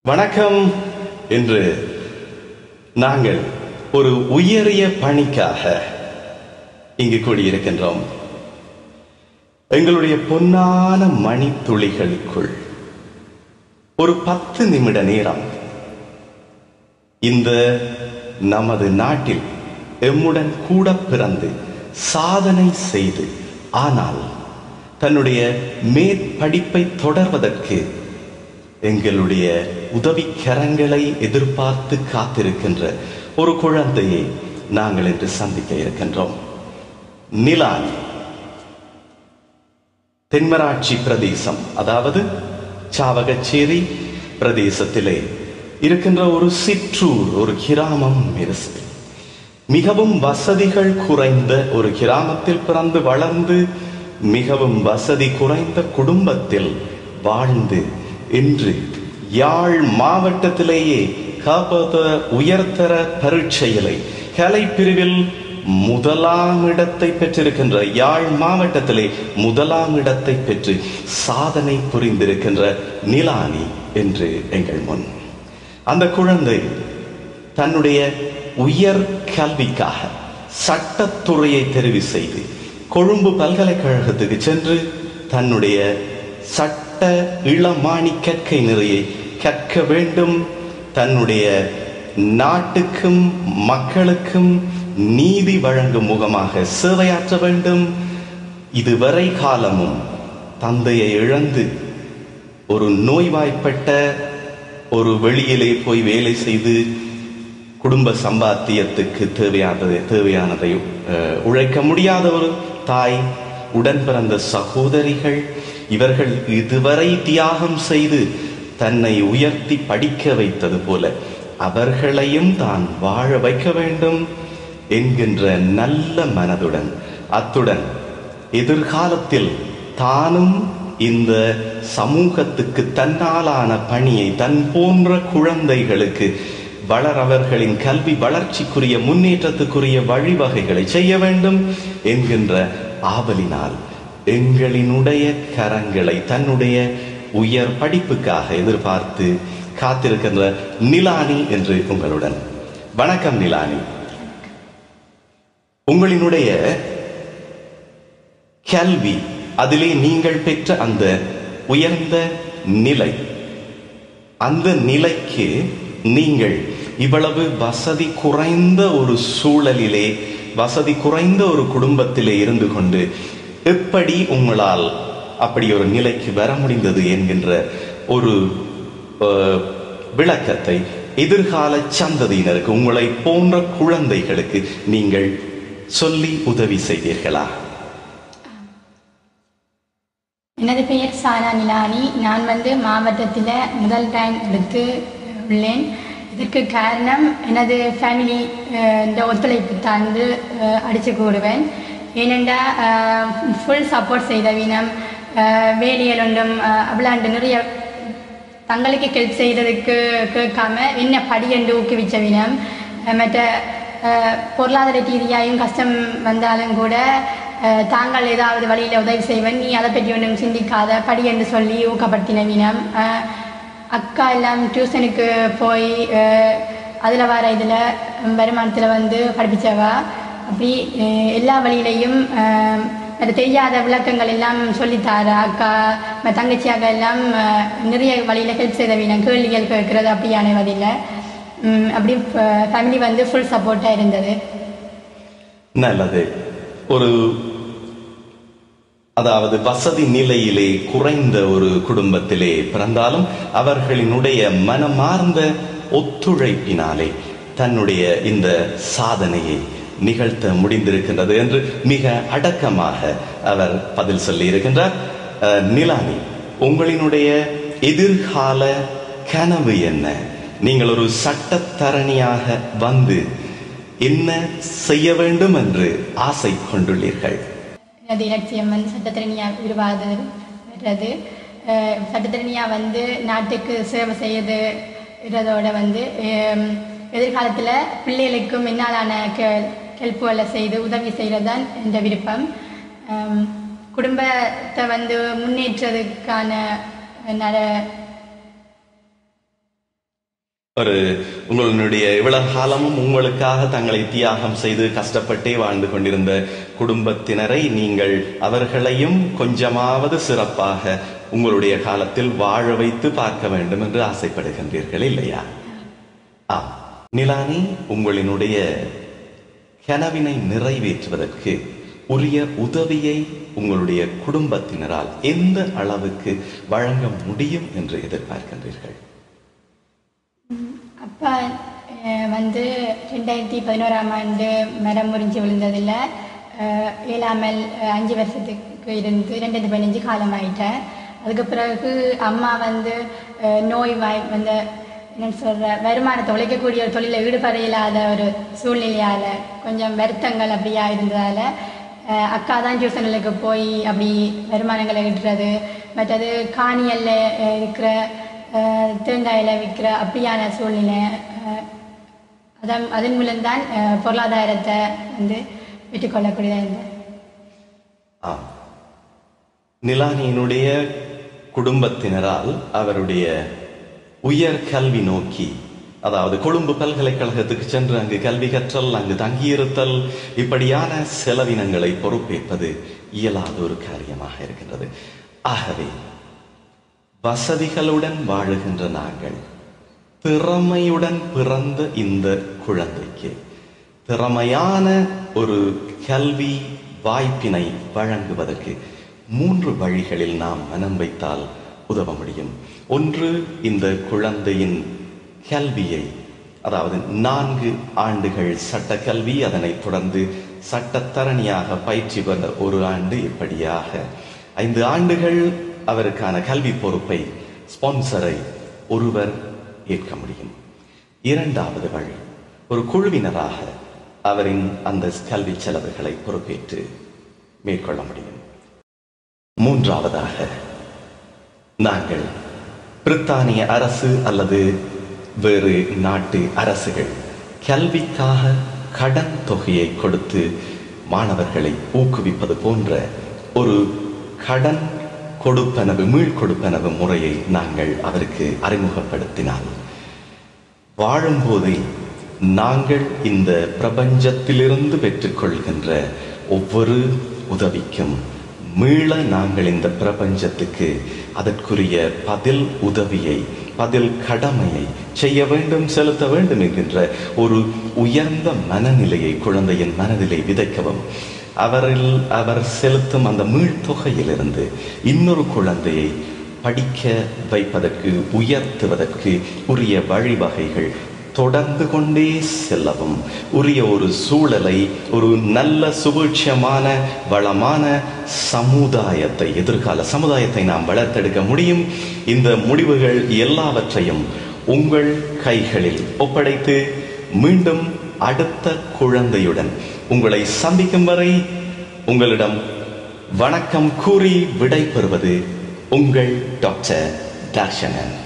வணக்கம். என்று நாங்கள் ஒரு உயரிய பணிக்காக இங்கு கூடியிருக்கின்றோம். எங்களுடைய பொன்னான மணித்துளிகளுக்குள் ஒரு 10 நிமிட நேரம் இந்த நமது நாட்டில் எம்முடன் கூட பிறந்து சாதனை செய்து ஆனால் தன்னுடைய மேற்படிப்பை தொடர்வதற்கு எங்களுடைய உதவிக்கரங்களை எதிர்பார்த்து காத்திருக்கின்ற ஒரு குழந்தையை நாங்கள் இன்று சந்திக்க இருக்கின்றோம். நிலானி தென்மராட்சி பிரதேசம், அதாவது சாவகச்சேரி பிரதேசத்திலே இருக்கின்ற ஒரு சிற்றூர், ஒரு கிராமம். மிகவும் வசதிகள் குறைந்த ஒரு கிராமத்தில் பிறந்து வளர்ந்து மிகவும் வசதி குறைந்த குடும்பத்தில் வாழ்ந்து இன்று யாழ் மாவட்டத்திலேயே உயர்தர பரீட்சையிலே கலை பிரிவில் முதலாம் இடத்தை பெற்றிருக்கின்ற, யாழ் மாவட்டத்திலே முதலாம் இடத்தை பெற்று சாதனை புரிந்திருக்கின்ற நிலானி என்று எங்கள் முன். அந்த குழந்தை தன்னுடைய உயர் கல்விக்காக சட்டத்துறையை தெரிவு செய்து கொழும்பு பல்கலைக்கழகத்துக்கு சென்று தன்னுடைய சட்ட இளமானி கற்கை நிறையை கற்க வேண்டும், தன்னுடைய நாட்டுக்கும் மக்களுக்கும் நீதி வழங்கும் முகமாக சேவையாற்ற வேண்டும். இதுவரை காலமும் தந்தையை இழந்து ஒரு நோய்வாய்ப்பட்ட ஒரு வெளியிலே போய் வேலை செய்து குடும்ப சம்பாத்தியத்துக்கு தேவையானதை உழைக்க முடியாத ஒரு தாய், உடன் பிறந்த சகோதரிகள், இவர்கள் இதுவரை தியாகம் செய்து தன்னை உயர்த்தி படிக்க வைத்தது போல அவர்களையும் தான் வாழ வைக்க வேண்டும் என்கின்ற நல்ல மனதுடன், அத்துடன் எதிர்காலத்தில் தானும் இந்த சமூகத்துக்கு தன்னாலான பணியை தன் போன்ற குழந்தைகளுக்கு அவர்களின் கல்வி வளர்ச்சிக்குரிய முன்னேற்றத்துக்குரிய வழிவகைகளை செய்ய வேண்டும் என்கின்ற ஆவலினால் எங்களினுடைய கரங்களை தன்னுடைய உயர் படிப்புக்காக எதிர்பார்த்து காத்திருக்கின்ற நிலானி என்று உங்களுடன். வணக்கம் நிலானி. உங்களினுடைய கல்வி, அதிலே நீங்கள் பெற்ற அந்த உயர்ந்த நிலை, அந்த நிலைக்கு நீங்கள் இவ்வளவு வசதி குறைந்த ஒரு சூழலிலே, வசதி குறைந்த ஒரு குடும்பத்திலே இருந்து கொண்டு எப்படி உங்களால் அப்படி ஒரு நிலைக்கு வர முடிந்தது என்கின்ற ஒரு விளக்கத்தை எதிர்கால சந்ததியினருக்கு, உங்களை போன்ற குழந்தைகளுக்கு நீங்கள் சொல்லி உதவி செய்தீர்களா? எனது பெயர் சானா நிலானி. நான் மாவட்டத்தில் முதல் ரேங்க் எடுத்து உள்ளேன். இதற்கு காரணம் எனது ஃபேமிலி இந்த ஒத்துழைப்பு தாழ்ந்து அடித்து கூடுவேன். ஏனென்றா ஃபுல் சப்போர்ட் செய்த வீணம், வேலைகள் ஒன்றும் அவ்வளாண்டு நிறைய தங்களுக்கு ஹெல்ப் செய்கிறதுக்கு கேட்காம என்ன படி என்று ஊக்குவிச்ச வீணம், மற்ற பொருளாதார ரீதியாகவும் கஷ்டம் வந்தாலும் கூட தாங்கள் ஏதாவது வழியில் உதவி செய்வேன், நீ அதை பற்றி ஒன்றும் சிந்திக்காத படி என்று சொல்லி ஊக்கப்படுத்தின வீணம். அக்கா எல்லாம் டியூஷனுக்கு போய் அதில் வர இதில் வருமானத்தில் படிப்பிச்சவா. அப்படி எல்லா வழியிலையும் அது தெரியாத விளக்கங்கள் எல்லாம் சொல்லித்தார அக்கா, தங்கச்சியாக எல்லாம் நிறைய வழியில் ஹெல்ப் செய்த வீணம், கேள்விகள் கேட்கறது அப்படியான வழியில். அப்படி ஃபேமிலி ஃபுல் சப்போர்ட்டாக இருந்தது. நல்லது. ஒரு அதாவது வசதி நிலையிலே குறைந்த ஒரு குடும்பத்திலே பிறந்தாலும் அவர்களினுடைய மனமார்ந்த ஒத்துழைப்பினாலே தன்னுடைய இந்த சாதனையை நிகழ்த்த முடிந்திருக்கின்றது என்று மிக அடக்கமாக அவர் பதில் சொல்லி இருக்கின்றார். நிலானி, உங்களினுடைய எதிர்கால கனவு என்ன? நீங்கள் ஒரு சட்டத்தரணியாக வந்து என்ன செய்ய வேண்டும் என்று ஆசை கொண்டுள்ளீர்கள்? எனது இலட்சியம் சட்டத்தரணியாக உருவாகிறது. சட்டத்தரணியாக நாட்டுக்கு சேவை செய்யறதோட எதிர்காலத்தில் பிள்ளைகளுக்கும் என்னாலான ஹெல்ப்புகளை செய்து உதவி செய்கிறது தான் என்ற விருப்பம். குடும்பத்தை முன்னேற்றதுக்கான ஒரு உங்களுடைய இவ்வளவு காலமும் உங்களுக்காக தங்களை தியாகம் செய்து கஷ்டப்பட்டே வாழ்ந்து கொண்டிருந்த குடும்பத்தினரை நீங்கள் அவர்களையும் கொஞ்சமாவது சிறப்பாக உங்களுடைய காலத்தில் வாழ வைத்து பார்க்க வேண்டும் என்று ஆசைப்படுகின்றீர்கள் இல்லையா? நிலானி, உங்களினுடைய கனவினை நிறைவேற்றுவதற்கு உரிய உதவியை உங்களுடைய குடும்பத்தினரால் எந்த அளவுக்கு வழங்க முடியும் என்று எதிர்பார்க்கின்றீர்கள்? அப்பா 2011ஆம் ஆண்டு மரம் முறிஞ்சு விழுந்ததில் இயலாமல் 5 வருஷத்துக்கு இருந்து 2015 காலமாயிட்டேன். அதுக்கு பிறகு அம்மா நோய்வாய் என்னன்னு சொல்கிற வருமானத்தை உழைக்கக்கூடிய ஒரு தொழிலை ஈடுபட இல்லாத ஒரு சூழ்நிலையால் கொஞ்சம் வருத்தங்கள் அப்படியா இருந்ததால் அக்கா தான் டியூஷனுக்கு போய் அப்படி வருமானங்களை ஈட்டுறது, மற்றது காணியல்ல இருக்கிற தேங்காயில் விற்கிற அப்படியான சூழ்நிலை. அதன் மூலம்தான் பொருளாதாரத்தை பெற்றுக்கொள்ளக்கூடியதாக இருந்தது. நிலானியினுடைய குடும்பத்தினரால் அவருடைய உயர் கல்வி நோக்கி, அதாவது கொழும்பு பல்கலைக்கழகத்துக்கு சென்று அங்கு கல்வி கற்றல், அங்கு தங்கியிருத்தல், இப்படியான செலவினங்களை பொறுப்பேற்பது இயலாத ஒரு காரியமாக இருக்கின்றது. ஆகவே வசதிகளுடன் வாழுகின்ற நாங்கள் திறமையுடன் பிறந்த இந்த குழந்தைக்கு திறமையான ஒரு கல்வி வாய்ப்பினை வழங்குவதற்கு 3 வழிகளில் நாம் மனம் வைத்தால் உதவ முடியும். ஒன்று, இந்த குழந்தையின் கல்வியை, அதாவது 4 ஆண்டுகள் சட்ட கல்வி, அதனை தொடர்ந்து சட்டத்தரணியாக பயிற்சி பெற 1 ஆண்டு, இப்படியாக 5 ஆண்டுகள் அவருக்கான கல்வி பொறுப்பை, ஸ்பான்சரை ஒருவர் ஏற்க முடியும். 2வது வழி, ஒரு குழுவினராக அவரின் அந்த கல்வி செலவுகளை பொறுப்பேற்று மேற்கொள்ள முடியும். 3வதாக, நாங்கள் பிரித்தானிய அரசு அல்லது வேறு நாட்டு அரசுகள் கல்விக்காக கடன் தொகையை கொடுத்து மாணவர்களை ஊக்குவிப்பது போன்ற ஒரு கடன் கொடுப்பனவு, மீள்கொடுப்பனவு முறையை நாங்கள் அவருக்கு அறிமுகப்படுத்தினால், வாழும்போதே நாங்கள் இந்த பிரபஞ்சத்திலிருந்து பெற்றுக்கொள்கின்ற ஒவ்வொரு உதவிக்கும் மீள நாங்கள் இந்த பிரபஞ்சத்துக்கு அதற்குரிய பதில் உதவியை, பதில் கடமையை செய்ய வேண்டும், செலுத்த வேண்டும் என்கின்ற ஒரு உயர்ந்த மனநிலையை குழந்தையின் மனதிலே விதைக்கவும், அவர் செலுத்தும் அந்த மீள்தொகையிலிருந்து இன்னொரு குழந்தையை படிக்க வைப்பதற்கு, உயர்த்துவதற்கு உரிய வழிவகைகள் தொடர்ந்து கொண்டே செல்லவும், உரிய ஒரு சூழலை, ஒரு நல்ல சுபீட்சமான வளமான சமுதாயத்தை, எதிர்கால சமுதாயத்தை நாம் வளர்த்தெடுக்க முடியும். இந்த முடிவுகள் எல்லாவற்றையும் உங்கள் கைகளில் ஒப்படைத்து மீண்டும் அடுத்த குழந்தையுடன் உங்களை சந்திக்கும் வரை உங்களிடம் வணக்கம் கூறி விடை பெறுவது உங்கள் டாக்டர் தர்ஷனன்.